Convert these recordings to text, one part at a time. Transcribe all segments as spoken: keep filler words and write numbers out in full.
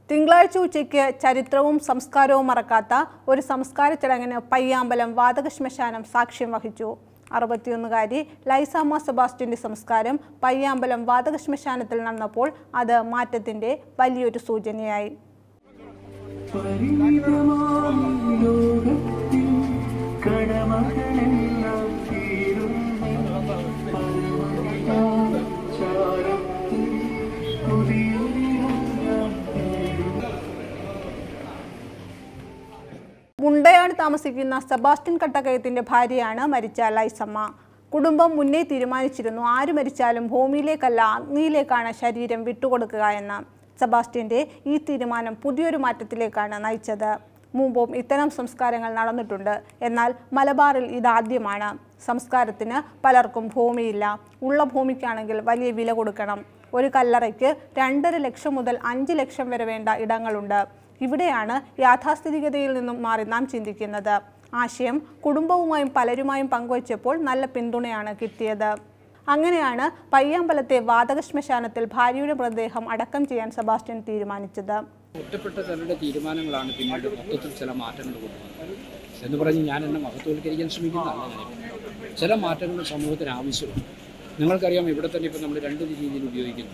തിങ്കളാഴ്ച ഉച്ചയ്ക്ക് ചരിത്രവും സംസ്കാരവും മറക്കാത്ത ഒരു സംസ്കാര ചടങ്ങിന് പയ്യാമ്പലം വാതകശ്മശാനം സാക്ഷ്യം വഹിച്ചു. അറുപത്തിയൊന്നുകാരി ലൈസാമ്മ സെബാസ്റ്റ്യന്റെ സംസ്കാരം പയ്യാമ്പലം വാതകശ്മശാനത്തിൽ നടന്നപ്പോൾ അത് മാറ്റത്തിന്റെ വലിയൊരു സൂചനയായി. മുണ്ടയാട് താമസിക്കുന്ന സെബാസ്റ്റ്യൻ കട്ടക്കയത്തിന്റെ ഭാര്യയാണ് മരിച്ച ലൈസമ്മ. കുടുംബം മുന്നേ തീരുമാനിച്ചിരുന്നു ആര് മരിച്ചാലും ഭൂമിയിലേക്കല്ല അഗ്നിയിലേക്കാണ് ശരീരം വിട്ടുകൊടുക്കുക എന്ന്. സെബാസ്റ്റ്യന്റെ ഈ തീരുമാനം പുതിയൊരു മാറ്റത്തിലേക്കാണ് നയിച്ചത്. മുമ്പും ഇത്തരം സംസ്കാരങ്ങൾ നടന്നിട്ടുണ്ട്. എന്നാൽ മലബാറിൽ ഇതാദ്യമാണ്. സംസ്കാരത്തിന് പലർക്കും ഭൂമിയില്ല. ഉള്ള ഭൂമിക്കാണെങ്കിൽ വലിയ വില കൊടുക്കണം. ഒരു കല്ലറയ്ക്ക് രണ്ടര ലക്ഷം മുതൽ അഞ്ച് ലക്ഷം വരെ വേണ്ട ഇടങ്ങളുണ്ട്. ഇവിടെയാണ് യാഥാസ്ഥിതികതയിൽ നിന്നും മാറി നാം ചിന്തിക്കുന്നത്. ആശയം കുടുംബവുമായും പലരുമായും പങ്കുവച്ചപ്പോൾ നല്ല പിന്തുണയാണ് കിട്ടിയത്. അങ്ങനെയാണ് പയ്യാമ്പലത്തെ വാതകശ്മശാനത്തിൽ ഭാര്യയുടെ മൃതദേഹം അടക്കം ചെയ്യാൻ സെബാസ്റ്റ്യൻ തീരുമാനിച്ചത്. ഒറ്റപ്പെട്ട ചിലരുടെ തീരുമാനങ്ങളാണ് പിന്നീട് മൊത്തത്തിൽ ചില മാറ്റങ്ങൾ കൊണ്ടുവന്നത് എന്ന് പറഞ്ഞ് ഞാൻ എന്നെ മഹത്വവൽക്കരിക്കാൻ ശ്രമിക്കുന്നതല്ല. ചില മാറ്റങ്ങൾ സമൂഹത്തിന് ആവശ്യമാണ്. നിങ്ങൾക്കറിയാം, ഇവിടെ തന്നെ ഇപ്പം നമ്മൾ രണ്ട് രീതിയിൽ ഉപയോഗിക്കുന്നു.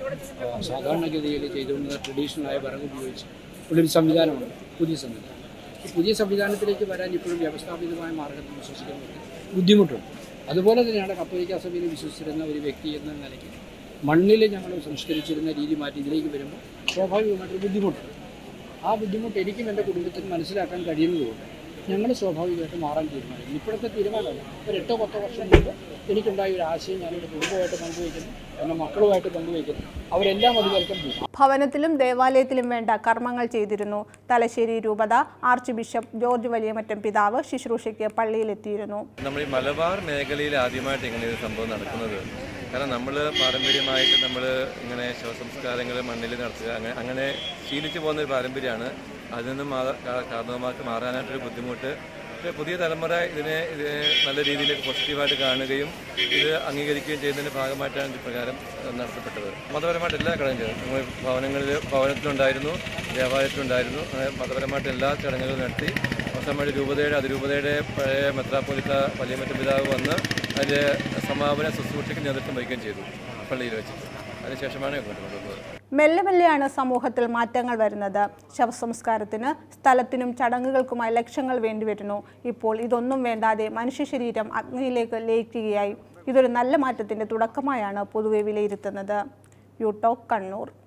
സാധാരണഗതിയിൽ ചെയ്തുകൊണ്ടുള്ള ട്രഡീഷണലായ വിറക് ഉപയോഗിച്ച് ഉള്ളൊരു സംവിധാനമുണ്ട്, പുതിയ സംവിധാനം. ഈ പുതിയ സംവിധാനത്തിലേക്ക് വരാൻ ഇപ്പോഴും വ്യവസ്ഥാപിതമായ മാർഗത്തിൽ വിശ്വസിക്കുന്നത് ബുദ്ധിമുട്ടുണ്ട്. അതുപോലെ തന്നെയാണ് കത്തോലിക്കാ സഭയിൽ വിശ്വസിച്ചിരുന്ന ഒരു വ്യക്തി എന്ന നിലയ്ക്ക് മണ്ണിൽ ഞങ്ങൾ സംസ്കരിച്ചിരുന്ന രീതി മാറ്റി ഇതിലേക്ക് വരുമ്പോൾ സ്വാഭാവികമായിട്ടൊരു ബുദ്ധിമുട്ടുണ്ട്. ആ ബുദ്ധിമുട്ട് എനിക്കും എൻ്റെ കുടുംബത്തിന് മനസ്സിലാക്കാൻ കഴിയുന്നതുകൊണ്ട് ഞങ്ങൾ സ്വാഭാവികമായിട്ട് മാറാൻ തീരുമാനിക്കും. ഇപ്പോഴത്തെ തീരുമാനമല്ല, ഒരു എട്ടോ പത്തോ വർഷം മുമ്പ് എനിക്കുണ്ടായ ഒരു ആശയം ഞാനെൻ്റെ കുടുംബമായിട്ട് പങ്കുവയ്ക്കുന്നു, എൻ്റെ മക്കളുമായിട്ട് പങ്കുവയ്ക്കുന്നു. അവരെല്ലാം അതുവരെക്കും പോകും. ഭവനത്തിലും ദേവാലയത്തിലും വേണ്ട കർമ്മങ്ങൾ ചെയ്തിരുന്നു. തലശ്ശേരി രൂപത ആർച്ച് ബിഷപ്പ് ജോർജ് വലിയമറ്റം പിതാവ് ശുശ്രൂഷയ്ക്ക് പള്ളിയിലെത്തിയിരുന്നു. നമ്മൾ ഈ മലബാർ മേഖലയിൽ ആദ്യമായിട്ട് ഇങ്ങനെ ഒരു സംഭവം നടക്കുന്നത്. കാരണം നമ്മൾ പാരമ്പര്യമായിട്ട് നമ്മൾ ഇങ്ങനെ ശവസംസ്കാരങ്ങൾ മണ്ണിൽ നടത്തുക അങ്ങനെ അങ്ങനെ ശീലിച്ചു പോകുന്നൊരു പാരമ്പര്യമാണ്. അതിൽ നിന്നും കാരണവന്മാർക്ക് മാറാനായിട്ടൊരു ബുദ്ധിമുട്ട്. പക്ഷേ പുതിയ തലമുറ ഇതിനെ ഇതിനെ നല്ല രീതിയിൽ പോസിറ്റീവായിട്ട് കാണുകയും ഇത് അംഗീകരിക്കുകയും ചെയ്യുന്നതിൻ്റെ ഭാഗമായിട്ടാണ് ഇത് പ്രകാരം നടത്തപ്പെട്ടത്. മതപരമായിട്ട് എല്ലാ ഘടകം ചെയ്തു. നമ്മൾ ഭവനങ്ങളിൽ ഭവനത്തിലുണ്ടായിരുന്നു, ദേവാലയത്തിലുണ്ടായിരുന്നു. അങ്ങനെ മതപരമായിട്ട് എല്ലാ ചടങ്ങുകളും നടത്തി. അവസാനമായിട്ട് രൂപതയുടെ അതിരൂപതയുടെ പഴയ മെത്രാപ്പൊലീത്ത വലിയമറ്റ പിതാവ് വന്ന് അതിൻ്റെ സമാപന ശുശ്രൂഷയ്ക്ക് നേതൃത്വം വഹിക്കുകയും ചെയ്തു പള്ളിയിൽ വെച്ചിട്ട്. അതിനുശേഷമാണ് ഇങ്ങോട്ട് കൊണ്ടുവന്നത്. മെല്ലെ മെല്ലെയാണ് സമൂഹത്തിൽ മാറ്റങ്ങൾ വരുന്നത്. ശവസംസ്കാരത്തിന് സ്ഥലത്തിനും ചടങ്ങുകൾക്കുമായി ലക്ഷങ്ങൾ വേണ്ടിവരുന്നു. ഇപ്പോൾ ഇതൊന്നും വേണ്ടാതെ മനുഷ്യ ശരീരം അഗ്നിയിലേക്ക് ലയിക്കുകയായി. ഇതൊരു നല്ല മാറ്റത്തിന്റെ തുടക്കമായാണ് പൊതുവെ വിലയിരുത്തുന്നത്. യൂടോക്ക് കണ്ണൂർ.